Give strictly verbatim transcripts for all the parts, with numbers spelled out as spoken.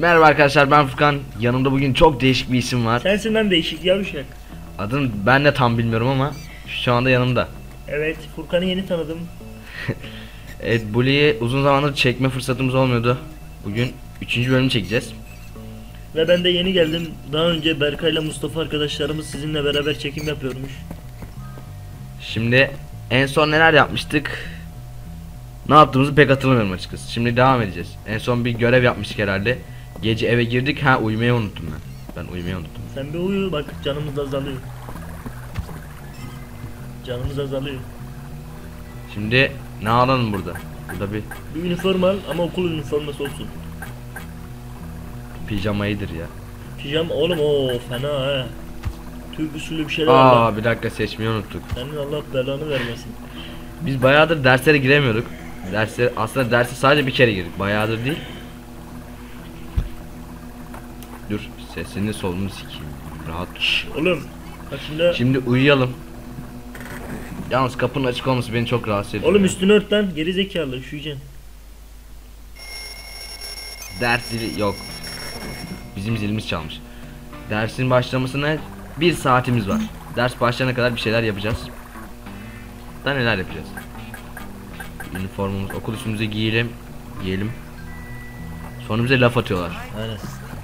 Merhaba arkadaşlar, ben Furkan. Yanımda bugün çok değişik bir isim var. Sensin lan değişik yavşak. Adını ben de tam bilmiyorum ama şu anda yanımda. Evet, Furkan'ı yeni tanıdım. Evet, Bully'yi uzun zamandır çekme fırsatımız olmuyordu. Bugün üçüncü bölümü çekeceğiz. Ve ben de yeni geldim. Daha önce Berkay ile Mustafa arkadaşlarımız sizinle beraber çekim yapıyormuş. Şimdi en son neler yapmıştık? Ne yaptığımızı pek hatırlamıyorum açıkçası. Şimdi devam edeceğiz. En son bir görev yapmıştık herhalde. Gece eve girdik. Ha, uyumayı unuttum ben. Ben uyumayı unuttum. Sen bir uyu bak, canımız azalıyor. Canımız azalıyor. Şimdi ne alalım burada? Burada bir Bir üniforma al ama okul üniforması olsun. pijamayıdır ya. Pijama oğlum, o fena ha. Türk usulü bir şeyler al. Aa, bir dakika, seçmeyi unuttuk. Senin Allah belanı vermesin. Biz bayağıdır derslere giremiyorduk. Derse aslında derse sadece bir kere girdik. Bayağıdır değil. Dur, sesini solunu sikeyim. Rahat. Şş, oğlum bak şimdi. Şimdi uyuyalım. Yalnız kapının açık olması beni çok rahatsız ediyor. Oğlum ya. üstünü ört lan, geri zekalı, üşüyeceksin. Ders zili yok. Bizim zilimiz çalmış. Dersin başlamasına bir saatimiz var. Ders başlayana kadar bir şeyler yapacağız. Da neler yapacağız? Üniformamız, okul üstümüze giyelim. Giyelim. Sonra bize laf atıyorlar. Aynen.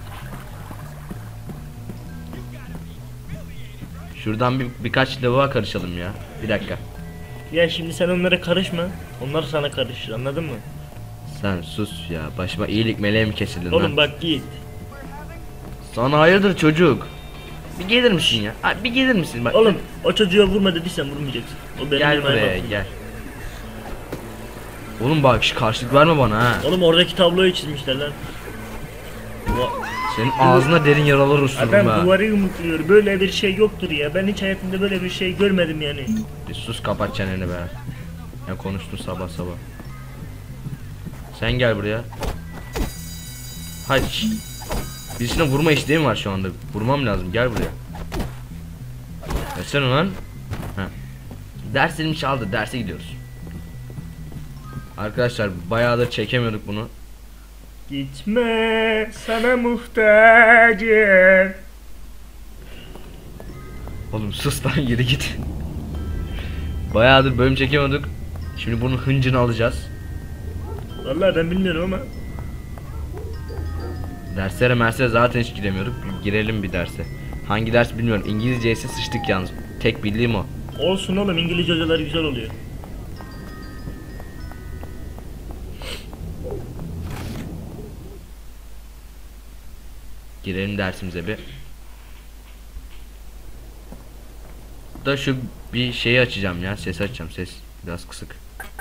Şuradan bir birkaç lavuğa karışalım ya. Bir dakika. Ya şimdi sen onlara karışma. Onlar sana karışır, anladın mı? Sen sus ya. Başıma iyilik meleği mi kesildin Oğlum lan? bak git. Sana hayırdır çocuk? Bir gelir misin ya? Abi bir gelir misin? Bak. Oğlum o çocuğa vurma dediysen vurmayacaksın. O benim Gel yemeğime buraya bakıyor. gel. Oğlum bak, şu karşılık verme bana ha. Oğlum oradaki tabloyu çizmişler lan. Senin ağzına derin yaralar uçurum Adam ha. duvarı yumrukluyor. Böyle bir şey yoktur ya. Ben hiç hayatımda böyle bir şey görmedim yani. Bir sus, kapat çeneni be. Ya konuştun sabah sabah. Sen gel buraya. Hayır. Birisine vurma isteğim var şu anda. Vurmam lazım. Gel buraya. Versene lan. Heh. Derslerimi çaldı. Derse gidiyoruz. Arkadaşlar bayağıdır çekemiyorduk bunu. Gitme, sana muhtacım. Oğlum sus lan, geri git. Bayağıdır bölüm çekemiyorduk. Şimdi bunun hıncını alacağız. Vallahi ben bilmiyorum ama. Derslere merslere zaten hiç giremiyorduk. Girelim bir derse. Hangi ders bilmiyorum. İngilizceye sıçtık yalnız. Tek bildiğim o. Olsun oğlum, İngilizce hocaları güzel oluyor. Girelim dersimize bir. Da şu bir şeyi açacağım ya. Ses açacağım. Ses biraz kısık.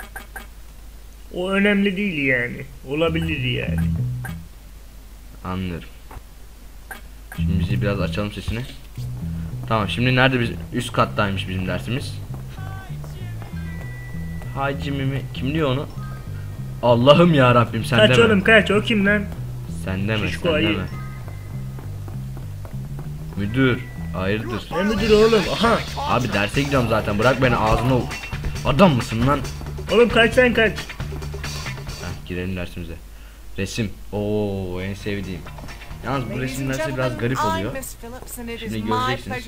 O önemli değil yani. Olabilir yani. Anlıyorum. Şimdi bizi biraz açalım sesini. Tamam, şimdi nerede biz? Üst kattaymış bizim dersimiz. Hacimi mi? Kim diyor onu? Allah'ım ya Rabbim, sen Kaç deme. oğlum kaç, o kim lan? Sen deme, Şişko sen ayı. deme. Müdür, hayırdır? Ne müdürü oğlum? Aha. Abi derse gidiyorum zaten, bırak beni, ağzına ol. Adam mısın lan? Oğlum kaç sen kaç. Heh, girelim dersimize. Resim. Oo, en sevdiğim. Yalnız bu resim dersi biraz garip oluyor. Şimdi göreceksiniz.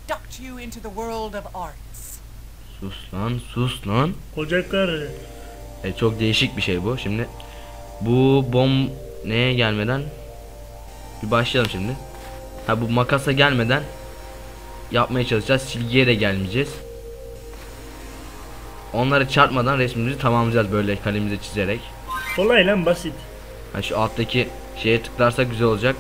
Sus lan, sus lan. Koca karı. E, çok değişik bir şey bu. Şimdi bu bom neye gelmeden bir başlayalım şimdi. Ha, bu makasa gelmeden yapmaya çalışacağız. Silgiye de gelmeyeceğiz. Onları çarpmadan resmimizi tamamlayacağız böyle kalemize çizerek. Kolay lan, basit. Ha, şu alttaki şeye tıklarsak güzel olacak.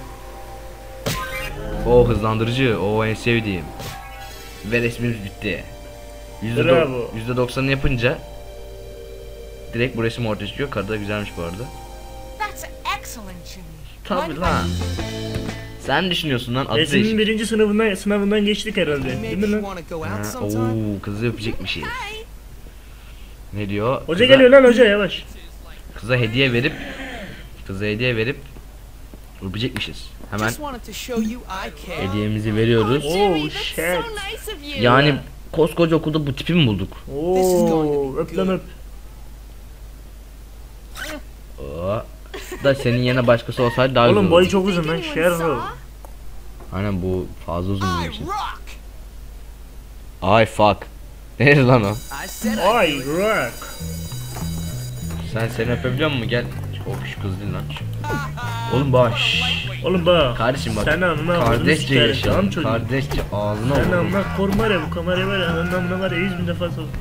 O hızlandırıcı, o en sevdiğim. Ve resmimiz bitti. yüzde doksanını yapınca direkt bu resim ortaya çıkıyor. Karı da güzelmiş bu arada. Tabii lan. Sen düşünüyorsun lan, adı Resmin değişik. birinci sınavından sınavından geçtik herhalde. Değil mi lan? Ha, ooo, kızı öpecekmişiz. Ne diyor? Hoca Kıza- geliyor lan, hoca yavaş. Kıza hediye verip Kıza hediye verip öpecekmişiz. Hemen hediyemizi veriyoruz. Oh shit. Yani koskoca okulda bu tipi mi bulduk? Oo, öp lan öp. Oo. Hatta senin yerine başkası olsaydı daha güzel Oğlum olurdu. boyu çok uzun lan. Sherlock. Aynen bu fazla uzun benim için. Ay fuck. Nerede lan o? Ay rock. Sen seni öpebiliyor musun? Gel. Of şu kız değil lan. Oğlum bak. şşş. Oğlum bak. Kardeşim bak. Sen amına Kardeşçe sikerim, yaşayalım. tamam çocuğum. Kardeşçe ağzına Sen vurun. amına koruma ya bu kamerayı var ya. Ananın amına var ya yüz bin defa sok.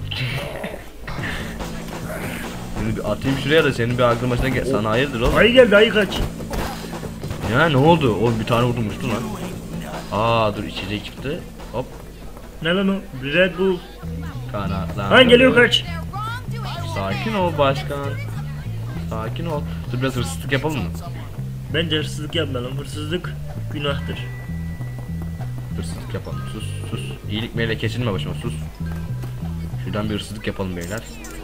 Bunu bir atayım şuraya da senin bir aklın başına gel. Sana hayırdır oğlum? Ayı geldi ayı kaç. Ya ne oldu? O bir tane vurmuştu lan. Aa dur içecek çıktı. Hop. Ne lan o? Red Bull. Kanatlar. Lan geliyor kaç. Sakin ol başkan. Sakin ol. Dur biraz hırsızlık yapalım mı? Bence hırsızlık yapmayalım. Hırsızlık günahtır. Hırsızlık yapalım. Sus sus. İyilik meyle geçinme başıma sus. Şuradan bir hırsızlık yapalım beyler.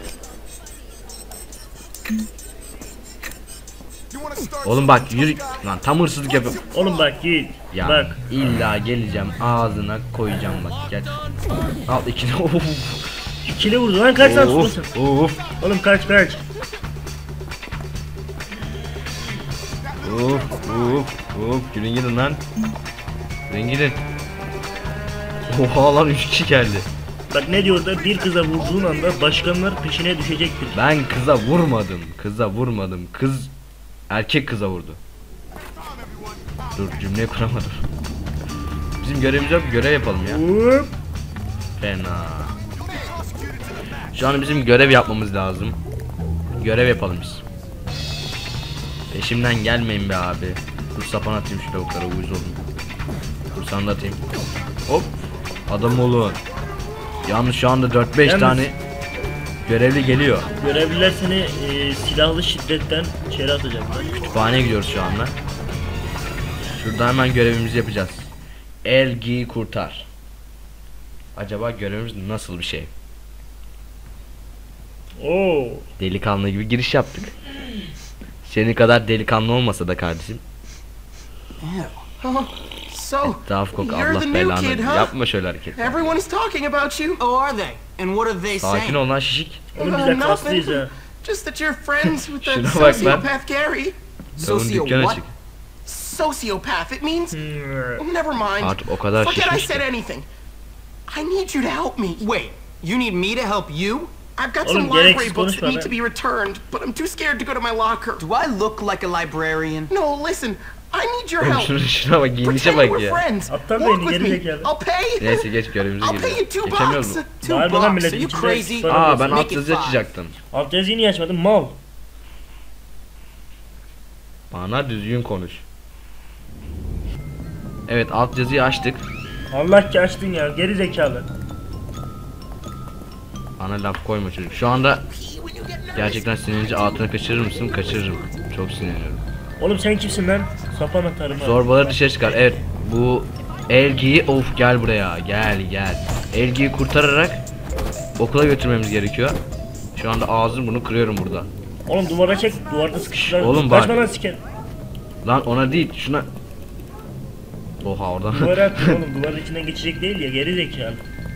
Oğlum bak yürü. Lan tam hırsızlık yapıyorum. Oğlum bak git. Ya Bak. illa geleceğim ağzına koyacağım bak gel. Al ikini. Of. İkili vurdu lan kaç lan Of. tutasın. Of. Oğlum kaç kaç. Of. Of. Of. Gidin gidin lan. Gidin gidin. Oha lan üç kişi geldi. Bak ne diyor da bir kıza vurduğun anda başkanlar peşine düşecektir. Ben kıza vurmadım. Kıza vurmadım. Kız erkek kıza vurdu. Dur cümleyi kuramadım. Bizim görevimiz yok, görev yapalım ya. Hop. Fena. Şu an bizim görev yapmamız lazım. Görev yapalım biz. Peşimden gelmeyin be abi. Dur sapan atayım şu lavuklara uyuz oldum. Dur sana da atayım. Hop. Adam olun. Yalnız şu anda dört beş Yalnız- tane görevli geliyor. Görevliler seni e, silahlı şiddetten içeri atacaklar. Kütüphaneye gidiyoruz şu anda. Şurada hemen görevimizi yapacağız. Elgi'yi kurtar. Acaba görevimiz nasıl bir şey? Oo. Delikanlı gibi giriş yaptık. Senin kadar delikanlı olmasa da kardeşim. Oh, so Etraf kok you're Allah the new belanı. kid, huh? Yapma şöyle hareket. Everyone is talking about you. Oh, are they? And what are they Sakin saying? ol lan şişik. Oğlum Uh, biz de nothing. kaslıyız ha. Just that you're friends with that Şuna bak lan. sociopath Gary. Tavun Socio dükkanı what? çık. Sociopath. It means. Hmm. Never mind. Artık o kadar Forget I şişmiş said ki. anything. I need you to help me. Wait, you need me to help you? I've got Oğlum, some gereksiz library books that konuşma need to be returned, but I'm too scared to go to my locker. Do I look like a librarian? No, listen. I need your Oğlum help. şuna, şuna bak giyinişe Pretend bak we're ya. friends. Aptal Work beyni, with geri me. zekalı. I'll pay. Neyse geç görevimize I'll pay you girelim. two Geçemiyoruz bucks. mu? Two Bağırma lan bucks. millet. Are you içinde crazy? para Aa olsun. ben Make alt it yazı five. açacaktım. Alt yazıyı niye açmadın mal? Bana düzgün konuş. Evet alt yazıyı açtık. Allah ki açtın ya geri zekalı. Bana laf koyma çocuk. Şu anda gerçekten sinirlenince altına kaçırır mısın? Kaçırırım. Çok sinirleniyorum. Oğlum sen kimsin lan? Sapan atarım ha. Zorbaları dışarı çıkar. Evet bu Elgi'yi of gel buraya. Gel gel. Elgi'yi kurtararak okula götürmemiz gerekiyor. Şu anda ağzını bunu kırıyorum burada. Oğlum duvara çek. Duvarda sıkıştılar. Oğlum bak. Kaçma lan siker. Lan ona değil şuna. Oha oradan. Duvara attın oğlum. Duvarın içinden geçecek değil ya geri zekalı.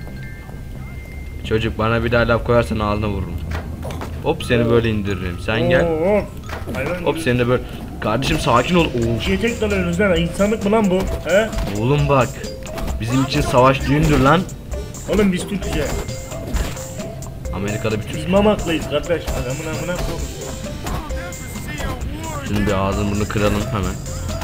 Çocuk bana bir daha laf koyarsan ağzına vururum. Hop seni böyle indiririm. Sen gel. Oo, hayvan Hop gibi. seni de böyle. Kardeşim sakin ol. Of. İkiye tek dalıyorsunuz lan. İnsanlık mı lan bu? He? Oğlum bak. Bizim için savaş düğündür lan. Oğlum biz Türk'üz ya. Amerika'da bir Türk. Biz mamaklıyız kardeş. Adamın amına koyayım. Şunu bir ağzını bunu kıralım hemen.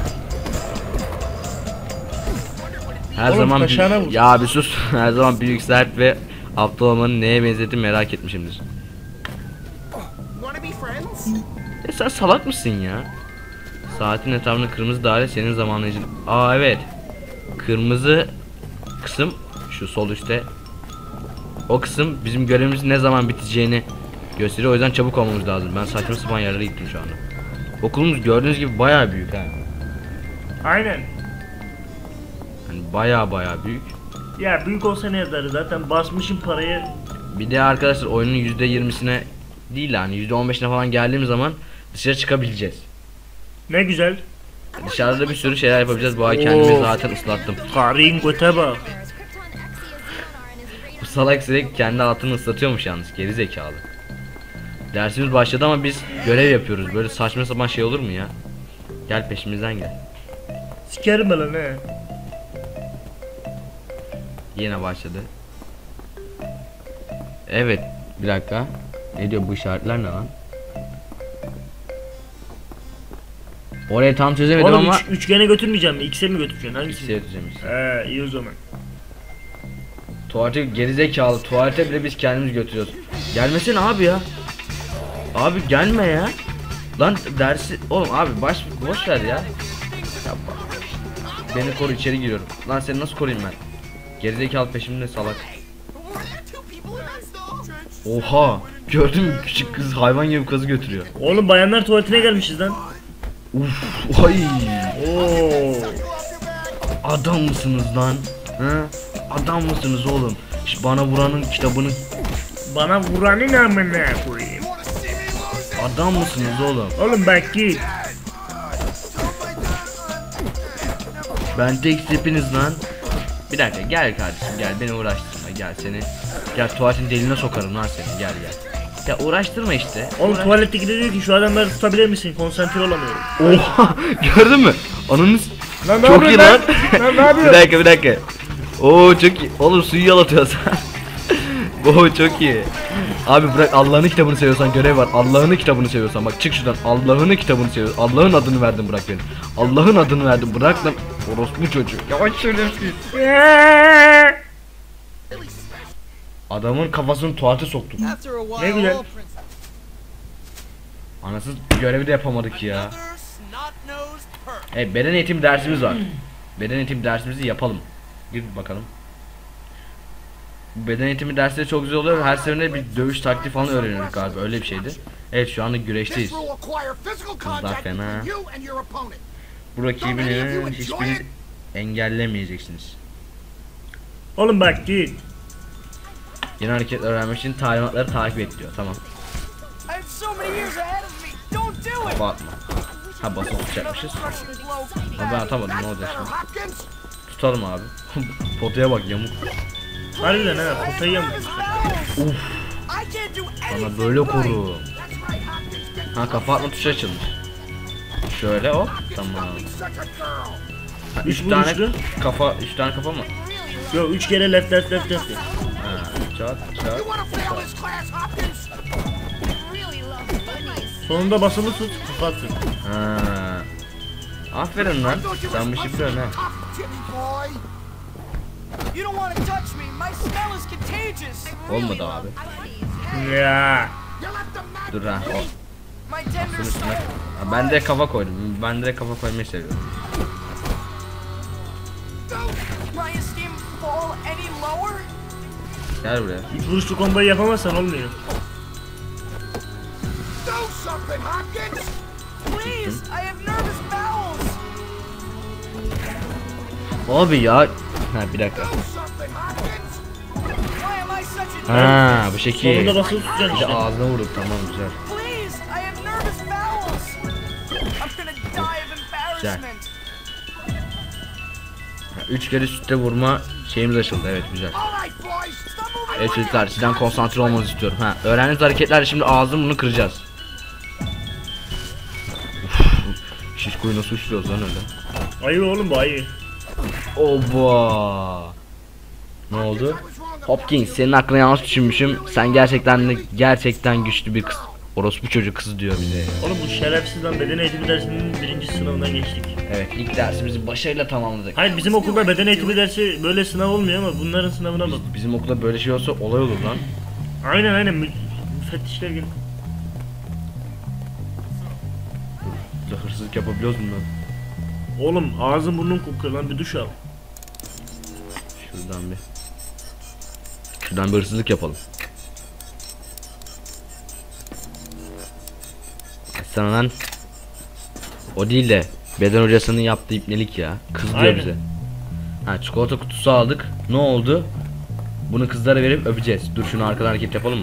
Her Oğlum, zaman taşağına büyük- vur. ya bir sus. Her zaman büyük sert ve aptal olmanın neye benzediğini merak etmişimdir. Wanna be friends? E sen salak mısın ya? Saatin etrafında kırmızı daire senin zamanlayıcın. Aa evet. Kırmızı kısım şu sol üstte. O kısım bizim görevimizin ne zaman biteceğini gösteriyor. O yüzden çabuk olmamız lazım. Ben saçma sapan yerlere gittim şu anda. Okulumuz gördüğünüz gibi bayağı büyük ha. Aynen. Hani bayağı bayağı büyük. Ya büyük olsa ne eder zaten basmışım parayı. Bir de arkadaşlar oyunun yüzde yirmisine değil hani yüzde on beşine falan geldiğimiz zaman dışarı çıkabileceğiz. Ne güzel. Dışarıda bir sürü şeyler yapabileceğiz. Bu ay kendimi Oo. zaten ıslattım. Tarihin göte bak. Bu salak sürekli kendi altını ıslatıyormuş yalnız. Geri zekalı. Dersimiz başladı ama biz görev yapıyoruz. Böyle saçma sapan şey olur mu ya? Gel peşimizden gel. Sikerim ben lan he. Yine başladı. Evet. Bir dakika. Ne diyor bu işaretler ne lan? Orayı tam çözemedim Oğlum ama üç, üçgene götürmeyeceğim mi? X'e mi götüreceksin? Hangisini? X'e yapacağım işte. He iyi o zaman. Tuvalete gerizekalı, tuvalete bile biz kendimiz götürüyoruz. Gelmesene abi ya. Abi gelme ya. Lan dersi oğlum abi baş boş ver ya. Ya bak. Beni koru, içeri giriyorum. Lan seni nasıl koruyayım ben? Gerizekalı peşimde salak. Oha! Gördün mü, küçük kız hayvan gibi kızı götürüyor. Oğlum bayanlar tuvaletine gelmişiz lan. Uf, ay. Oo. Adam mısınız lan? Ha? Adam mısınız oğlum? Şu bana vuranın kitabını Bana vuranın amına koyayım. adam mısınız oğlum? Oğlum bak git. Ben tek hepiniz lan. Bir dakika gel kardeşim gel, beni uğraştırma, gel seni. Gel tuvaletin deline sokarım lan seni, gel gel. Ya uğraştırma işte. Oğlum Uğraş- tuvaletteki de diyor ki şu adamları tutabilir misin? Konsantre olamıyorum. Oha gördün mü? Ananız Lan ne çok iyi lan. yapıyorsun lan? Lan ne Bir yapıyorsun? dakika bir dakika. Oo çok iyi. Oğlum suyu yalatıyorsun. Oo çok iyi. Abi bırak, Allah'ın kitabını seviyorsan görev var. Allah'ın kitabını seviyorsan bak, çık şuradan. Allah'ın kitabını seviyorsan. Allah'ın adını verdim, bırak beni. Allah'ın adını verdim, bırak lan. Orospu çocuğu. Yavaş söylemişsin. Adamın kafasını tuvalete soktuk. Ne güzel. Anasız görevi de yapamadık ya. Evet, beden eğitim dersimiz var. Beden eğitim dersimizi yapalım. Gir bakalım. Bu beden eğitimi dersleri çok güzel oluyor. Her seferinde bir dövüş taktiği falan öğreniyorduk galiba. Öyle bir şeydi. Evet, şu anda güreşteyiz. Kızlar fena. Bu rakibini hiçbiriniz engellemeyeceksiniz. Oğlum bak git. Yeni hareket öğrenmek için talimatları takip et diyor. Tamam. Kafa atma. Ha, basıp tutacakmışız. Ha, ben atamadım, ne olacak şimdi? Tutalım abi. Potaya bak, yamuk. Harbiden ha, potayı yamuk. Uf. Bana böyle koru. Ha, kafa atma tuşu açılmış. Şöyle hop, tamam. Ha, üç Üç tane vuruşlu. kafa, üç tane kafa mı? Yo üç kere left left left left. Ha, çat çat. Sonunda basılı tut, kapatsın. Ha. Aferin lan. Sen bir şey biliyorsun ha. Olmadı abi. Ya. Dur ha. O. Şunun üstüne. Ha, ben de kafa koydum. Ben de kafa koymayı seviyorum. Gel buraya. Üç vuruşlu komboyu yapamazsan olmuyor. Abi ya. Ha, bir dakika. Ha, bu şekil. Sonunda basılı tutacaksın Bir de işte. ağzına vurduk, tamam güzel. Güzel. Ha, üç kere üstte vurma şeyimiz açıldı, evet güzel. Evet çocuklar, sizden konsantre olmanızı istiyorum. Ha, öğrendiğiniz hareketlerle şimdi ağzını bunu kıracağız. Uf, şişkoyu nasıl uçuruyoruz lan öyle? Ayı oğlum bu ayı. Oba. Ne oldu? Hopkins, senin aklına yanlış düşünmüşüm. Sen gerçekten de gerçekten güçlü bir kız. Orospu çocuk kızı diyor bize. Oğlum bu şerefsiz lan, beden eğitimi dersinin birinci sınavından geçtik. Evet, ilk dersimizi başarıyla tamamladık. Hayır, bizim okulda beden eğitimi dersi böyle sınav olmuyor ama bunların sınavına bak. Bizim okulda böyle şey olsa olay olur lan. Aynen aynen, mü- müfettişler gelin. Burada hırsızlık yapabiliyoruz bundan. Oğlum ağzın burnun kokuyor lan, bir duş al. Şuradan bir. Şuradan bir hırsızlık yapalım. Sana lan. O değil de beden hocasının yaptığı ipnelik ya. Kız diyor Aynen. bize. Ha, çikolata kutusu aldık. Ne oldu? Bunu kızlara verip öpeceğiz. Dur, şunu arkadan hareket yapalım mı?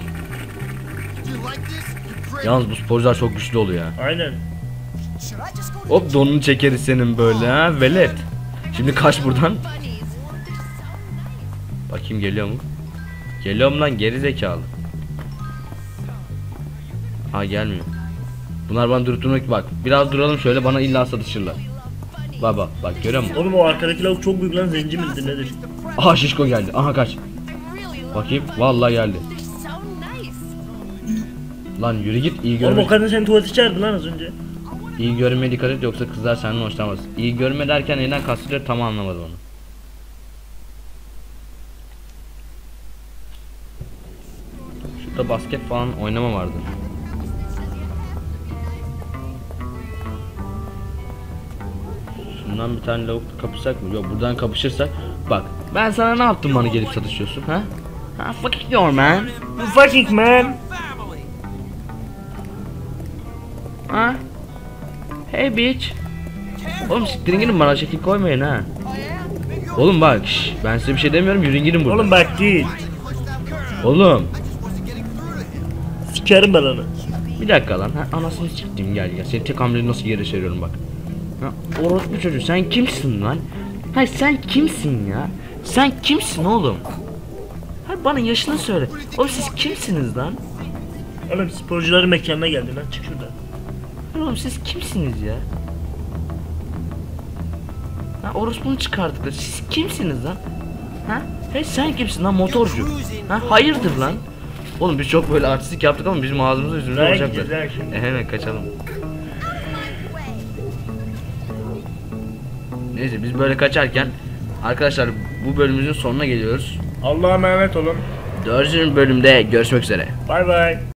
Yalnız bu sporcular çok güçlü oluyor ya. Aynen. Hop, donunu çekeriz senin böyle ha velet. Şimdi kaç buradan. Bakayım geliyor mu? Geliyor mu lan, geri zekalı. Ha gelmiyor. Bunlar bana durup durmak bak. Biraz duralım şöyle bana illa satışırlar. Baba bak görüyor musun? Oğlum o arkadaki lavuk çok büyük lan, zenci midir nedir? Aha şişko geldi. Aha kaç. Bakayım vallahi geldi. Lan yürü git iyi Oğlum o görme. kadın seni tuvalete çağırdı lan az önce. İyi görmeye dikkat et yoksa kızlar senden hoşlanmaz. İyi görme derken neden kastediyor tam anlamadım onu. Şurada basket falan oynama vardı. Şundan bir tane lavuk kapışsak mı? Yok buradan kapışırsak. Bak ben sana ne yaptım bana gelip satışıyorsun ha? Ha fuck your man. Fucking man. Ha? Hey bitch. Oğlum siktirin gidin bana şekil koymayın ha. Oğlum bak şş, ben size bir şey demiyorum yürüyün gidin buradan. Oğlum bak git. Oğlum. Sikerim ben onu. Bir dakika lan. Ha, anasını siktim gel ya. Seni tek hamlede nasıl yere seriyorum bak. Ha, orospu çocuğu sen kimsin lan? Hayır sen kimsin ya? Sen kimsin oğlum? Hayır bana yaşını söyle. Oğlum siz kimsiniz lan? Oğlum sporcuların mekanına geldin lan, çık şuradan. Hayır oğlum siz kimsiniz ya? Ha orospunu çıkardık da siz kimsiniz lan? Ha? Hey sen kimsin lan motorcu? Ha hayırdır lan? Oğlum biz çok böyle artistik yaptık ama bizim ağzımıza yüzümüze Daha vuracaklar. gideceğiz ha şimdi. E hemen kaçalım. Neyse biz böyle kaçarken arkadaşlar bu bölümümüzün sonuna geliyoruz. Allah'a emanet olun. Dördüncü bölümde görüşmek üzere. Bay bay.